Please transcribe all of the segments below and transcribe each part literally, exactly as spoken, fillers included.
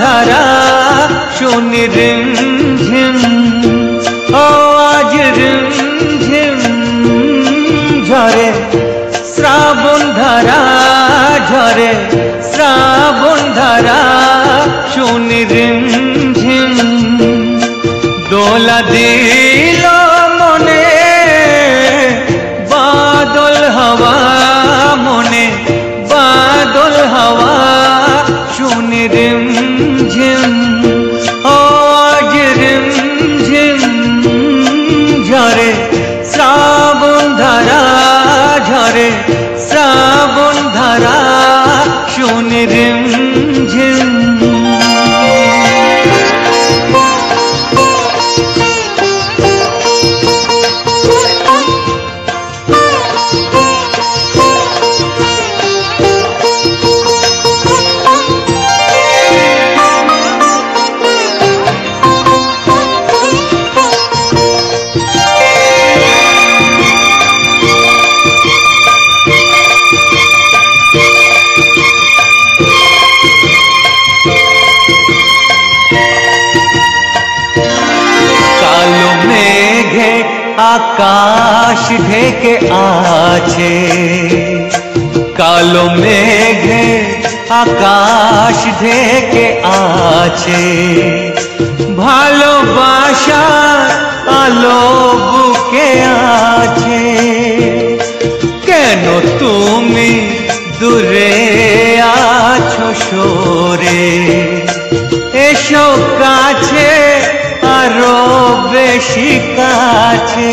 धारा শুনি রিম ঝিম ও আজ রিম ঝিম ঝরে শ্রাবণ ধারা ঝরে শ্রাবণ ধারা শুনি রিম ঝিম দোলা দিল মনে বাদল হাওয়া মনে বাদল হাওয়া শুনি রিম ঝিম ও আজ রিম ঝিম ঝরে শ্রাবণ ধারা ঝরে শ্রাবণ ধারা শুনি রিম ঝিম আকাশ ঢেকে আছে কালো মেঘে আকাশ ঢেকে আছে ভালোবাসার আলো বুকে আছে কেন তুমি দূরে আছো সরে এসো কাছে আরো বেশি কাছে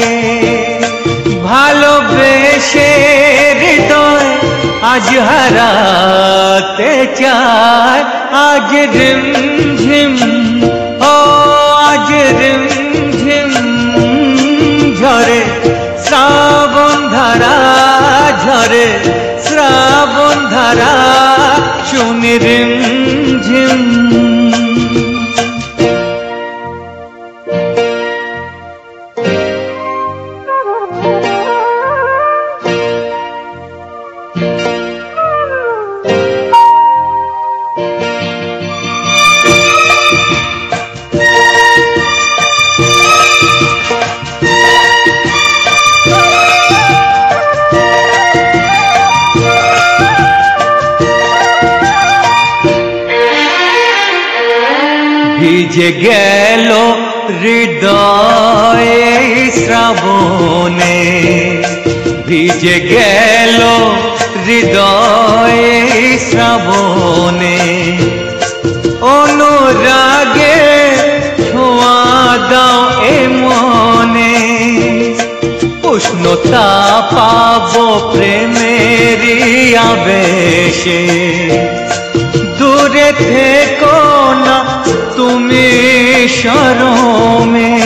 ভালোবেসে হৃদয় আজ হারাতে চায় আজ রিম ঝিম ও আজ রিম ঝিম ঝরে শ্রাবণ ধারা ঝরে শ্রাবণ ধারা শুনি রিম ঝিম ভিজে গেল হৃদয় শ্রাবণে ভিজে গেল হৃদয় শ্রাবণে অনুরাগে ছোঁয়া দাও এ মনে উষ্ণতা পাবো প্রেমেরই আবেশে দূরে থেকো না তুমি শরমে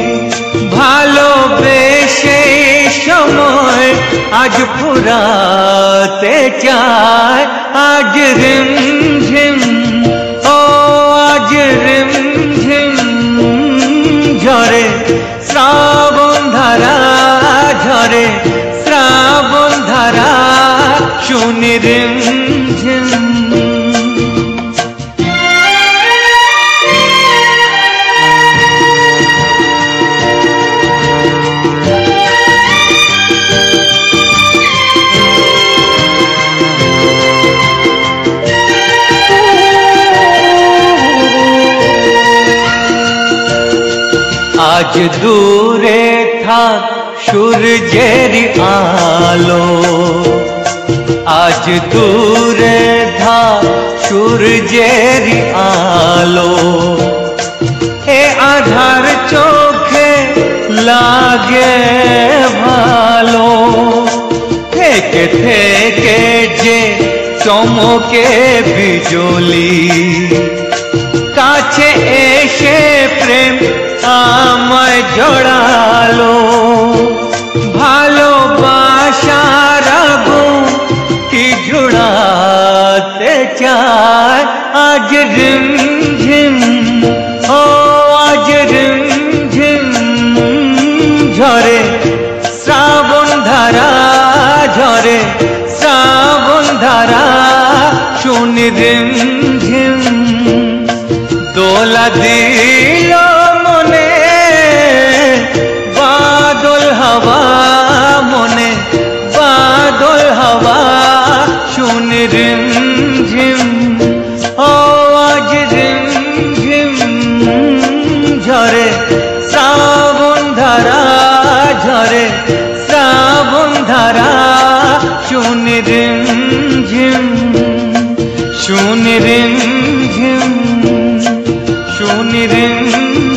ভালোবেসে সময় আজ ফুরাতে চায় আজ রিম ঝিম ও আজ রিম ঝিম ঝরে শ্রাবণ ধারা ঝরে শ্রাবণ ধারা শুনি রিম ঝিম আজ দূরে থাক সূর্যের আলো আজ দূরে থাক সূর্যের আলো এ আধার চোখে লাগে ভালো থেকে থেকে যে চমকে বিজলি কাছে এসে প্রেম আমায় জড়ালো ভালোবাসার আগুন কি জুড়াতে চায় আজ রিম ঝিম ও আজ রিম ঝিম ঝরে শ্রাবণ ধারা ঝরে শ্রাবণ ধারা শুনি রিম ঝিম দোলা দিল মনে বাদল হাওয়া মনে বাদল হাওয়া শুন রিম ঝিম ও আজ রিম ঝিম ঝরে শ্রাবণ ধারা ঝরে শ্রাবণ ধারা শুন রিম ঝিম শুন রিম ঝিম শুন রিম